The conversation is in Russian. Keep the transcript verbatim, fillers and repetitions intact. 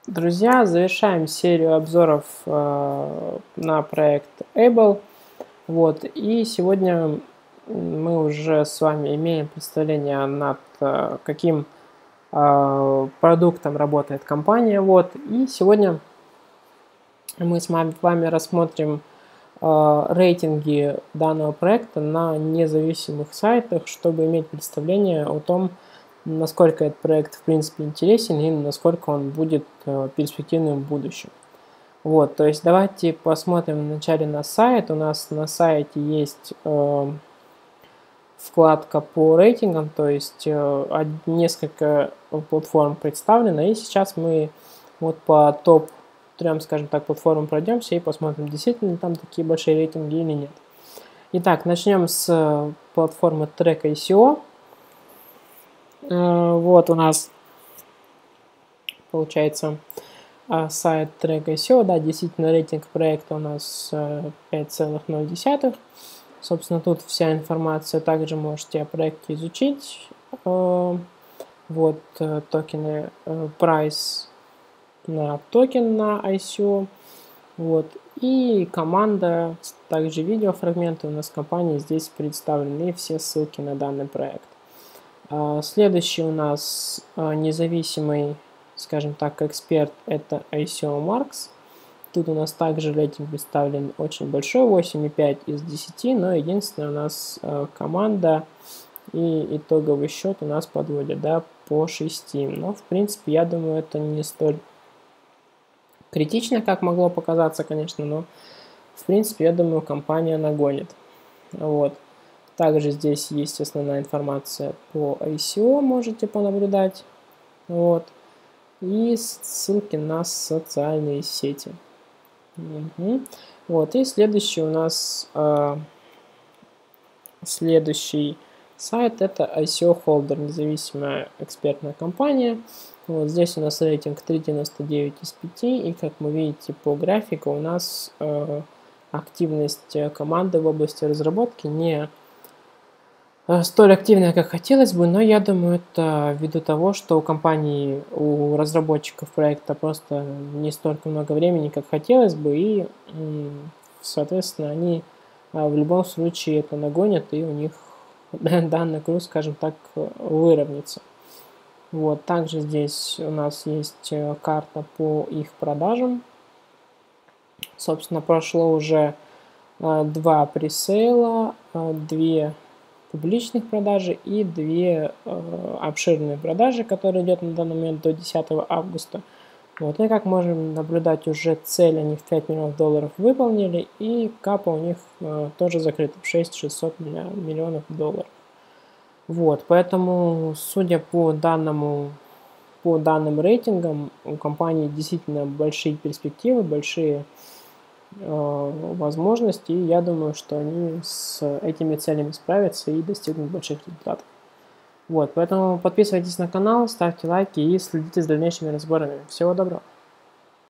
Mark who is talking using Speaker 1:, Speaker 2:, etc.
Speaker 1: Друзья, завершаем серию обзоров э, на проект Able. Вот, и сегодня мы уже с вами имеем представление над э, каким э, продуктом работает компания. Вот, и сегодня мы с вами рассмотрим э, рейтинги данного проекта на независимых сайтах, чтобы иметь представление о том, насколько этот проект в принципе интересен и насколько он будет э, перспективным в будущем. Вот, то есть давайте посмотрим вначале на сайт. У нас на сайте есть э, вкладка по рейтингам, то есть э, несколько платформ представлено. И сейчас мы вот по топ трем, скажем так, платформам пройдемся и посмотрим, действительно там такие большие рейтинги или нет. Итак, начнем с платформы Track ай си о. Вот у нас получается сайт Track ай си о, да, действительно рейтинг проекта у нас пять целых ноль десятых. Собственно, тут вся информация, также можете о проекте изучить. Вот токены, прайс на токен на ай си о. Вот. И команда, также видеофрагменты у нас компании здесь представлены, и все ссылки на данный проект. Следующий у нас независимый, скажем так, эксперт, это ай си о Marks. Тут у нас также рейтинг представлен очень большой, восемь и пять из десяти, но единственное у нас команда и итоговый счет у нас подводят, да, по шести. Но в принципе, я думаю, это не столь критично, как могло показаться, конечно, но в принципе, я думаю, компания нагонит. Вот. Также здесь есть основная информация по ай си о, можете понаблюдать. Вот. И ссылки на социальные сети. Угу. Вот. И следующий у нас э, следующий сайт, это ай си о Holder, независимая экспертная компания. Вот здесь у нас рейтинг три девяносто девять из пяти. И как вы видите по графику, у нас э, активность команды в области разработки не столь активная, как хотелось бы, но я думаю, это ввиду того, что у компании, у разработчиков проекта просто не столько много времени, как хотелось бы, и, соответственно, они в любом случае это нагонят, и у них данный груз, скажем так, выровняется. Вот, также здесь у нас есть карта по их продажам. Собственно, прошло уже два пресейла, две публичных продажи и две э, обширные продажи, которые идет на данный момент до десятого августа. Вот, и как можем наблюдать, уже цель они в пять миллионов долларов выполнили, и капа у них э, тоже закрыта в шесть шестьсот миллионов долларов. Вот, поэтому, судя по данному, по данным рейтингам, у компании действительно большие перспективы, большие возможности, и я думаю, что они с этими целями справятся и достигнут больших результатов. Вот, поэтому подписывайтесь на канал, ставьте лайки и следите за дальнейшими разборами. Всего доброго!